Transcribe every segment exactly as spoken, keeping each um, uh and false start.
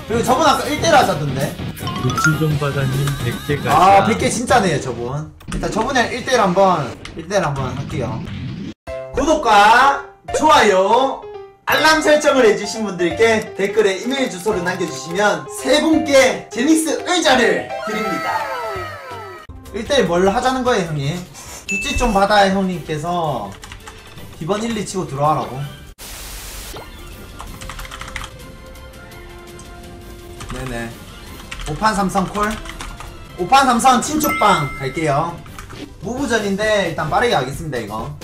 그리고 저분 아까 일 대일 하셨던데. 구치종바다님 백 개가 아 백 개 진짜네요 저분. 일단 저분이랑 일 대일 한번 일 대일 한번 할게요. 구독과 좋아요 알람 설정을 해주신 분들께 댓글에 이메일 주소를 남겨주시면 세 분께 제닉스 의자를 드립니다. 일 대일 뭘 하자는 거예요 형님? 구찌 좀 받아야 형님께서 기본 일, 이 치고 들어와라고. 네네. 오판 삼성 콜. 오판 삼성 친축방 갈게요. 무부전인데 일단 빠르게 하겠습니다 이거.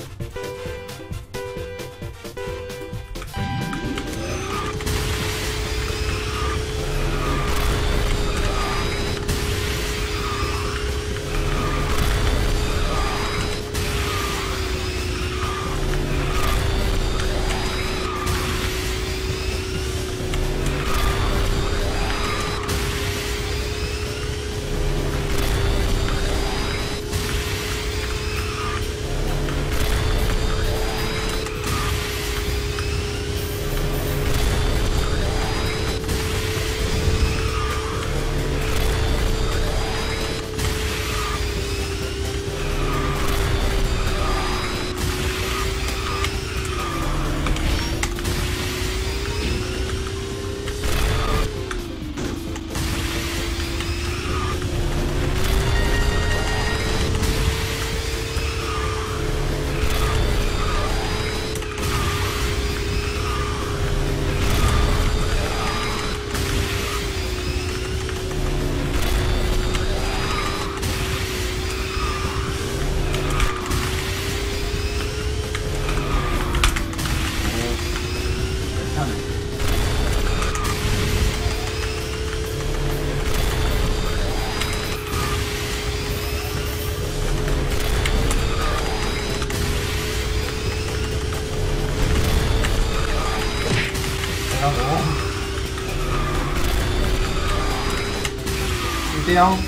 일 대 영.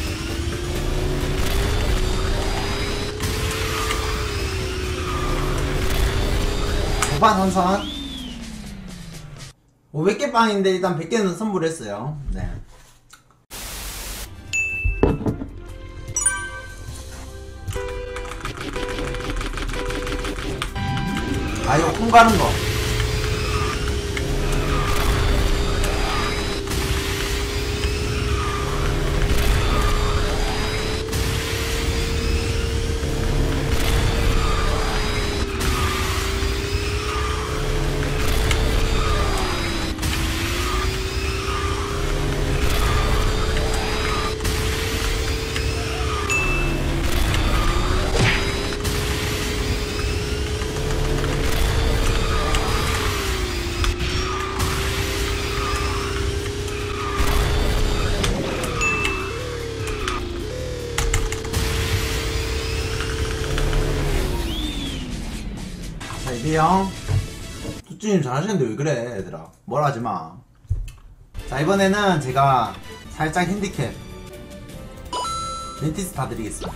오반 선선 오백 개 빵인데 일단 백 개는 선물했어요. 네. 아 이거 콩 가는 거. 자 이 대 영. 투쭈님 잘하시는데 왜 그래 얘들아. 뭘 하지마. 자 이번에는 제가 살짝 핸디캡 멘티스 다 드리겠습니다.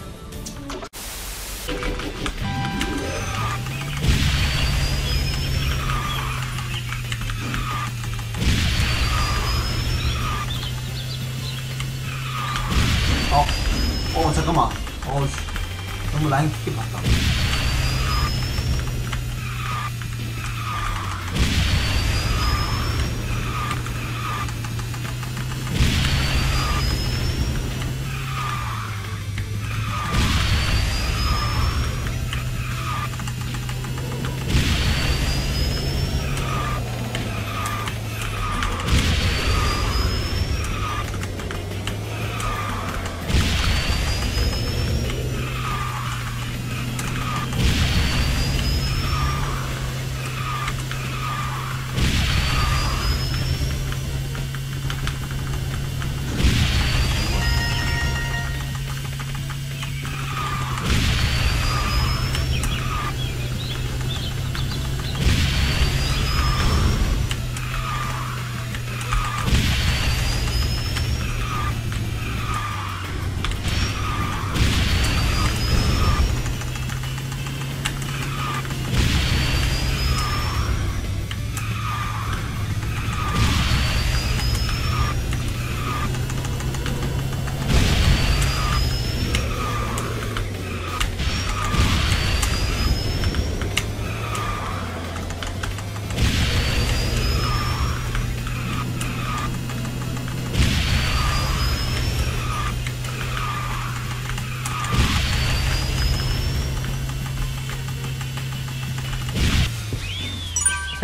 어, 어 잠깐만. 어우씨 너무 라인 깊게 봤다.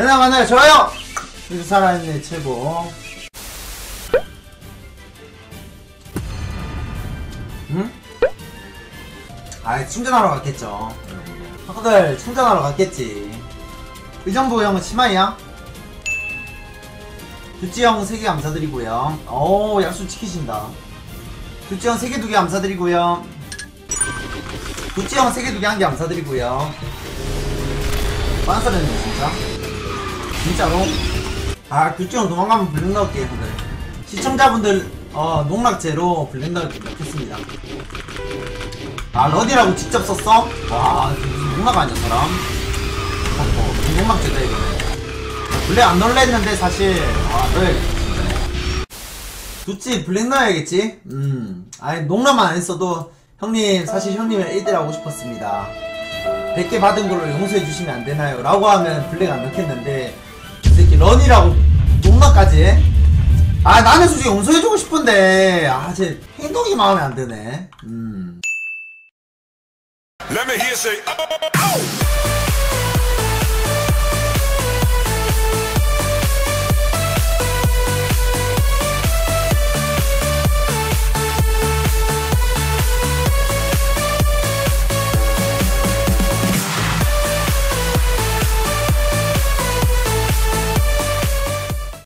영상 만나요. 좋아요. 이거 살아있네 최고. 응? 아이 충전하러 갔겠죠. 학들 충전하러 갔겠지. 의정부 형은 치마이야? 두찌형 세 개 감사드리고요. 오 약속 지키신다. 두찌형 세 개 두 개 감사드리고요. 두찌형 세 개 두 개 한 개 감사드리고요. 빤스러네 진짜. 진짜로? 아 두찌형 도망가면 블랙 넣을게. 근데 시청자분들 어 농락제로 블랙 넣겠습니다. 아 러디라고 직접 썼어? 와 무슨 농락 아니야 사람? 어, 농락제다 이거네. 블랙 안 넣을래 했는데 사실 아 넣어야겠다. 두찌 블랙 넣어야겠지? 음 아니 농락만 안 했어도 형님 사실 형님을 일 대 하고 싶었습니다. 백 개 받은 걸로 용서해 주시면 안 되나요? 라고 하면 블랙 안 넣겠는데 이 새끼 런이라고 농락까지 해? 아 나는 솔직히 용서해주고 싶은데 아 쟤 행동이 마음에 안 드네. 음 Let me hear say, oh, oh.